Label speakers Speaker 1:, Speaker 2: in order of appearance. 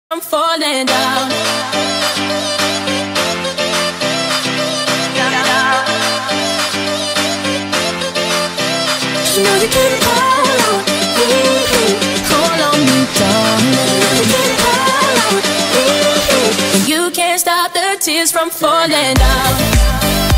Speaker 1: I'm falling down. You know you can call on me, call on me, darling. You can call on me, and you can't stop the tears from falling down.